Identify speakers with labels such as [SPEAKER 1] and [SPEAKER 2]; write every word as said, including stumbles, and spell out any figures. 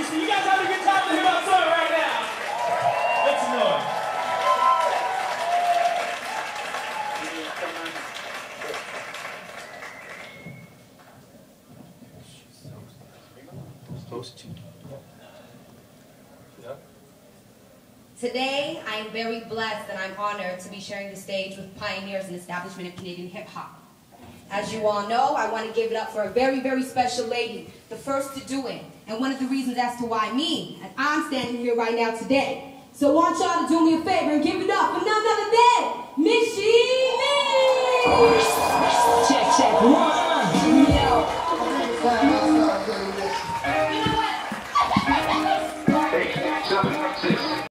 [SPEAKER 1] C. You guys having a good time in the Hip Hop Summit right now? Let's know it. Supposed to.
[SPEAKER 2] Today, I am very blessed and I'm honored to be sharing the stage with pioneers and establishment of Canadian hip-hop. As you all know, I want to give it up for a very, very special lady, the first to do it, and one of the reasons as to why me, and I'm standing here right now today. So I want y'all to do me a favor and give it up for none other than Miss She Me!
[SPEAKER 3] Check, check, one! Yo!